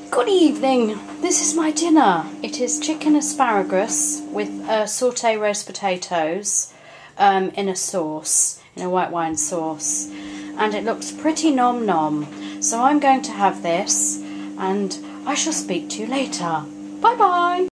Good evening. This is my dinner. It is chicken asparagus with sauté roast potatoes in a sauce, in a white wine sauce, and it looks pretty nom nom. So I'm going to have this, and I shall speak to you later. Bye bye.